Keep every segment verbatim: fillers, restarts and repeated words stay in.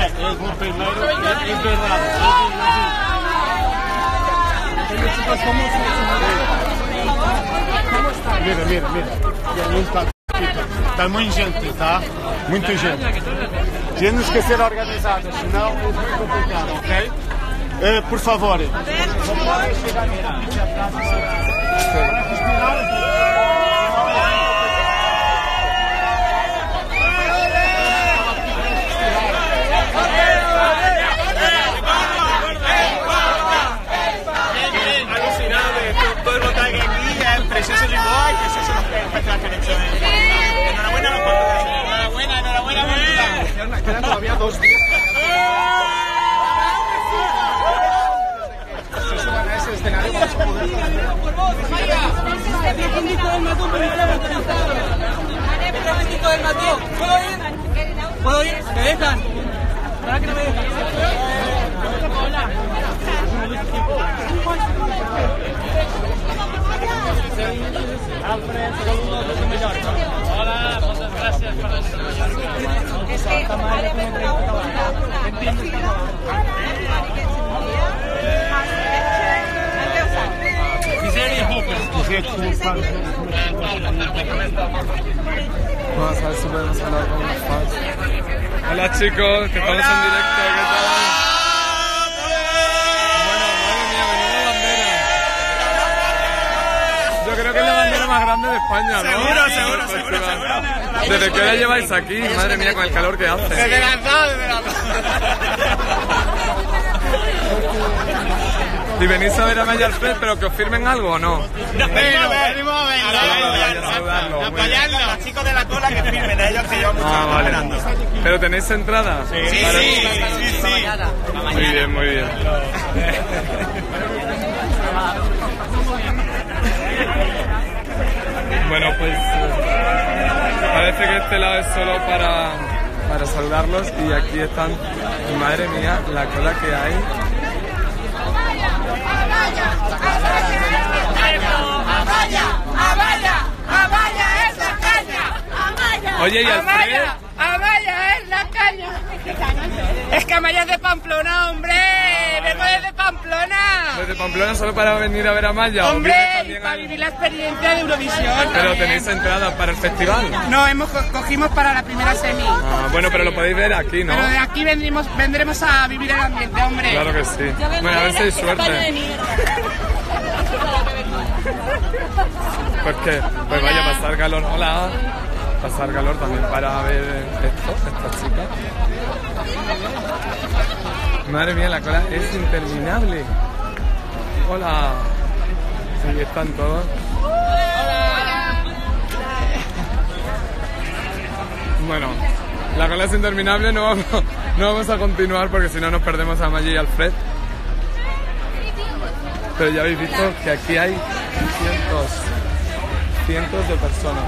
É, eu vou primeiro enterrado. Mira, mira, mira. Está muita gente, tá? Muita gente. Temos que ser organizados, senão é muito complicado, ok? Uh, por favor. Precioso Lisboa y precioso nuestra selección. Enhorabuena a los portugueses. Enhorabuena, enhorabuena, enhorabuena. Quedan todavía dos días para se suban a ese escenario para poder ¿Puedo ir? ¿Puedo ir? ¿Me dejan? ¿Para que no me dejan? Hola, muchas gracias por el Vamos a ver si podemos hablar con los fans. Hola chicos, que estamos en directo, ¿qué tal? Bueno, madre mía, menuda bandera. Yo creo que es la bandera más grande de España, ¿no? Seguro, seguro, seguro, seguro. ¿Desde qué hora lleváis aquí? Madre mía, con el calor que hace. Desde las dos, desde las dos. Y venís a ver a Maya Alfred, pero que os firmen algo o no. No, venimos a ver, venimos a verlo. A apoyarlo. A los chicos de la cola que firmen, a ellos que llevan mucho Ah, vale. esperando. ¿Pero tenéis entrada? Sí, sí, sí, sí, sí. Muy bien, muy bien. Bueno, pues parece que este lado es solo para, para saludarlos y aquí están, y madre mía, la cola que hay. Oye, ¿y Alfred? Amaya es la caña. Es que Amaya es de Pamplona, hombre. Vengo desde Pamplona. ¿Desde Pamplona solo para venir a ver a Maya? Hombre, y para vivir la experiencia de Eurovisión. ¿Pero tenéis entrada para el festival? No, hemos co cogimos para la primera semi. Ah, bueno, pero lo podéis ver aquí, ¿no? Pero de aquí vendremos, vendremos a vivir el ambiente, hombre. Claro que sí. Bueno, a ver si hay suerte. Pues que, pues vaya a pasar calor. Hola. Pasar calor también para ver esto, esta chica. Madre mía, la cola es interminable. Hola. Ahí están todos. Bueno, la cola es interminable, no vamos, no vamos a continuar porque si no nos perdemos a Maggie y Alfred. Pero ya habéis visto que aquí hay cientos, cientos de personas.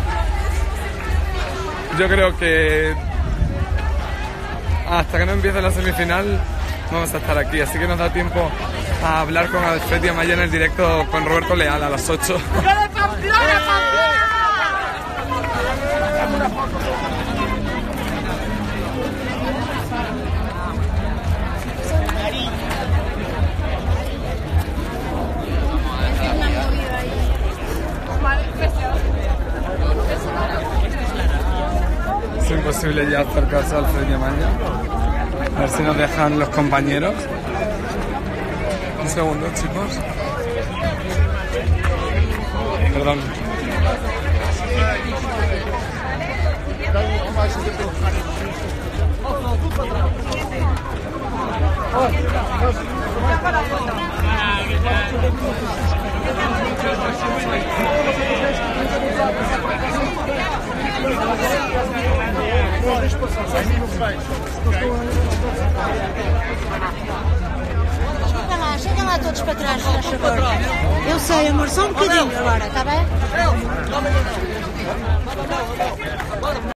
Yo creo que hasta que no empiece la semifinal vamos a estar aquí, así que nos da tiempo a hablar con Alfred y Amaya en el directo con Roberto Leal a las ocho. Es imposible ya acercarse a Alfred y Amaya. A ver si nos dejan los compañeros. Un segundo, chicos. Perdón. Chega lá, chega lá todos para trás, por favor. Eu sei, amor, só um bocadinho agora, está bem?